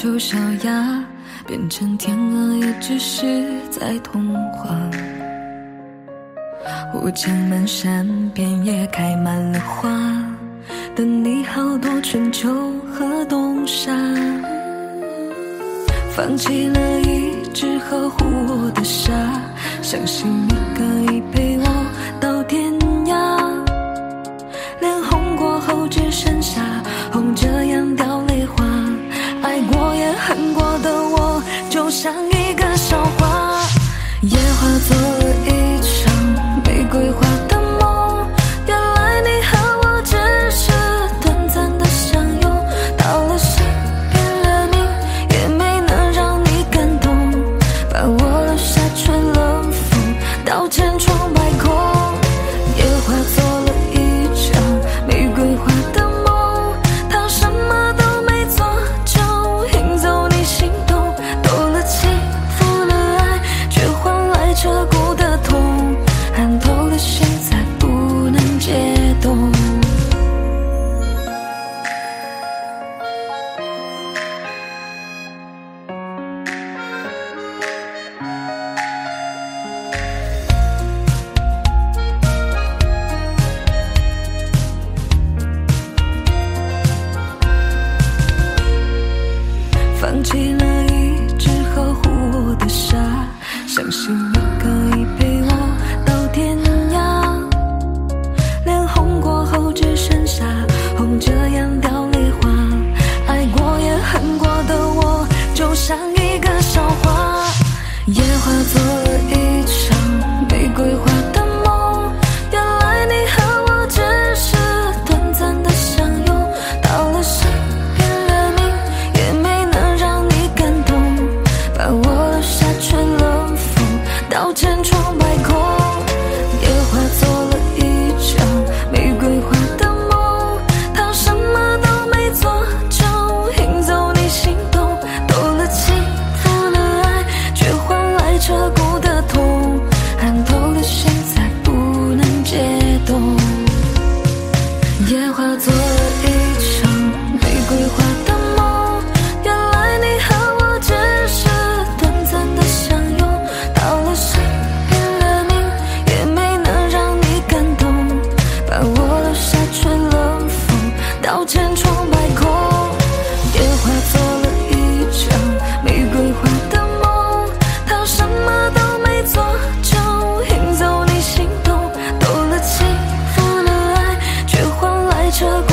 丑小鸭，变成天鹅也只是在童话。我墙满山遍野开满了花，等你好多春秋和冬夏。放弃了一直呵护我的沙，相信你可以陪我到天涯。脸红过后只剩下红着眼掉泪花，爱过也恨过的我就像一个笑话。野花做了一场玫瑰花的梦，原来你和我只是短暂的相拥，到了身边了你也没能让你感动，把我留下吹冷风到千疮百孔。野花做了一场玫瑰花的梦，它什么都没做就引走你心动，多了情付了爱，却换来彻骨的痛，寒透的心再不能解冻。放弃了一直呵护我的沙，相信你可以陪我到天涯。脸红过后只剩下红着眼掉泪花，爱过也恨过的我就像一个笑话。野花做了一场玫瑰花的梦，原来你和我只是短暂的相拥，到了身边了你也没能让你感动，把我留下吹冷风到千疮百孔。野花做了一场玫瑰花的梦，它什么都没做就引走你心动，多了情付了爱，却换来彻骨的痛，寒透的心再不能解冻。野花做了一场玫瑰花的梦，原来你和我只是短暂的相拥，到了身边了你也没能让你感动，把我留下吹冷风到千疮百孔。野花做了一场玫瑰花的梦，它什么都没做就引走你心动，多了情付了爱，却换来彻骨